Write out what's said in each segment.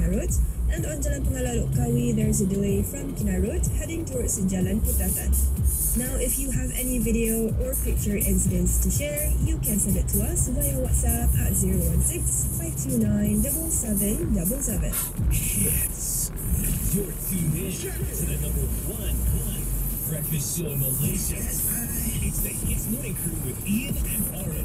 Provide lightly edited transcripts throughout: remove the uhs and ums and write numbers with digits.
Kinarot, and on Jalan Pangalalo Kawi, there's a delay from Kinarot heading towards Jalan Putatan. Now, if you have any video or picture incidents to share, you can send it to us via WhatsApp at 016-529-7777. Yes, you're tuned in to the #1 breakfast show in Malaysia. It's the Hits Morning Crew with Ian and Lauren.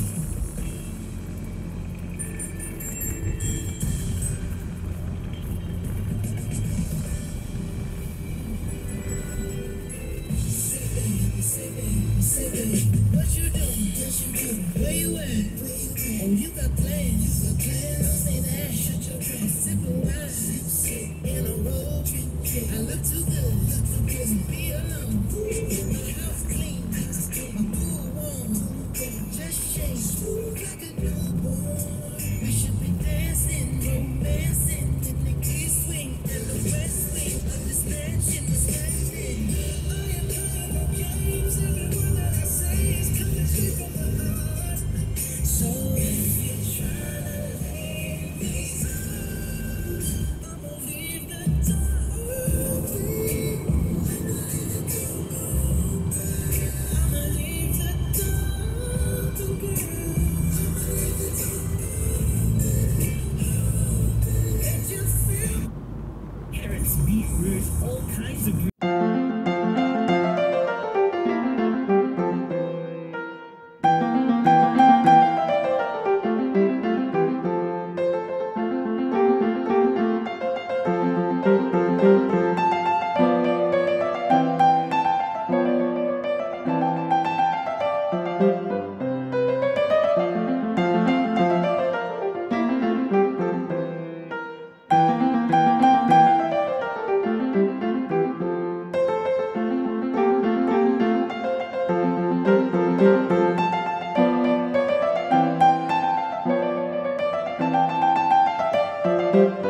What you doing? Where you at? Oh, you got plans. Don't say that. Shut your trap. Sipping wine. In a road trip. I look too good. Be alone. My house clean. My pool warm. Just shake. Like a newborn. We should be dancing, romancing in the key swing and the west wing of this mansion. Was standing. I am playing no games. Every word that I say is coming straight from my heart. So if you're trying to leave these arms, I'ma leave the door open. I'ma leave the door open, girl. Let you feel. Carrots, beetroots, all kinds of Thank you.